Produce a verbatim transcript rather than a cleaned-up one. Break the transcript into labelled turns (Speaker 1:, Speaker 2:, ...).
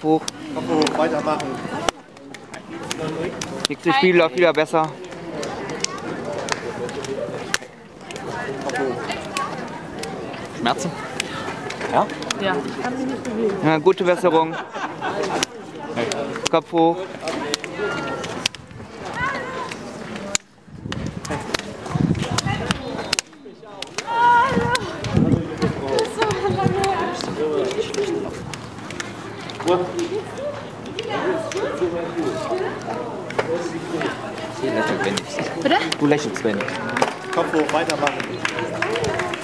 Speaker 1: hoch.
Speaker 2: Kopf hoch, weitermachen.
Speaker 1: Nächstes Spiel läuft wieder besser.
Speaker 2: Kopf hoch.
Speaker 1: Schmerzen?
Speaker 3: Ja?
Speaker 4: Ja, ich kann mich nicht bewegen.
Speaker 1: Ja, gute Besserung. Kopf hoch.
Speaker 3: Hier lächelt Benny.
Speaker 4: Bitte?
Speaker 3: Du lächelst, Benny.
Speaker 2: Kopf hoch, weitermachen.